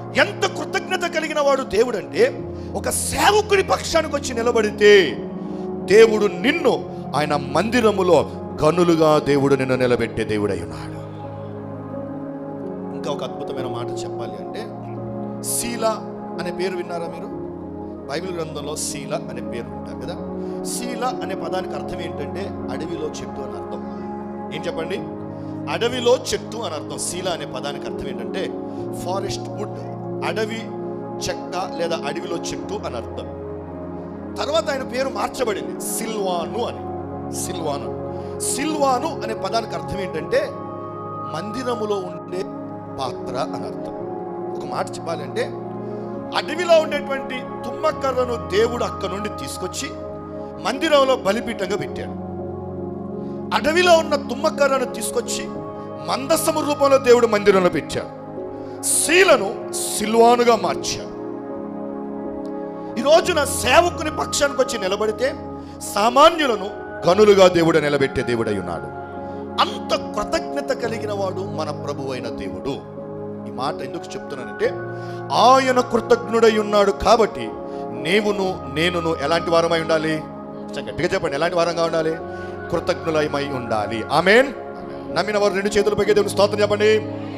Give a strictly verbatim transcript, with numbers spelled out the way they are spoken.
ఎంత కృతజ్ఞత కలిగిన వాడు దేవుడు అంటే, ఒక సేవకుడి పక్షానికి వచ్చి నిలబడితే దేవుడు నిన్ను ఆయన మందిరములో గనులుగా దేవుడు నిన్ను నిలబెట్టే దేవుడై ఉన్నాడు. ఇంకా ఒక అద్భుతమైన మాట చెప్పాలి అంటే, శీల అనే పేరు విన్నారా మీరు? బైబిల్ గ్రంథంలో శీల అనే పేరు ఉంటారు కదా. శీల అనే పదానికి అర్థం ఏంటంటే అడవిలో చెట్టు అని అర్థం. ఏం చెప్పండి? అడవిలో చెట్టు అని అర్థం. శీల అనే పదానికి అర్థం ఏంటంటే ఫారెస్ట్ వుడ్, అడవి చెక్క లేదా అడవిలో చెట్టు అని అర్థం. తర్వాత ఆయన పేరు మార్చబడింది సిల్వాను అని. సిల్వాను సిల్వాను అనే పదానికి అర్థం ఏంటంటే మందిరములో ఉండే పాత్ర అని అర్థం. ఒక మాట చెప్పాలంటే, అడవిలో ఉండేటువంటి తుమ్మకర్రను దేవుడు అక్కడ నుండి తీసుకొచ్చి మందిరంలో బలిపీఠంగా పెట్టాడు. అడవిలో ఉన్న తుమ్మకర్రను తీసుకొచ్చి మందసము రూపంలో దేవుడు మందిరంలో పెట్టాడు. శీలను సిల్వానుగా మార్చాడు. ఈ రోజున సేవకుని పక్షానికి వచ్చి నిలబడితే సామాన్యులను గనులుగా దేవుడు నిలబెట్టే దేవుడై ఉన్నాడు. అంత కృతజ్ఞత కలిగిన వాడు మన ప్రభువు అయిన దేవుడు. ఈ మాట ఎందుకు చెప్తున్నానంటే, ఆయన కృతజ్ఞుడై ఉన్నాడు కాబట్టి నీవును నేనును ఎలాంటి వారమై ఉండాలి? గట్టిగా చెప్పండి, ఎలాంటి వారంగా ఉండాలి? కృతజ్ఞులమై ఉండాలి. ఆమేన్. నమ్మిన వారు రెండు చేతులు పైకి దేవుని స్తోత్రం చెప్పండి.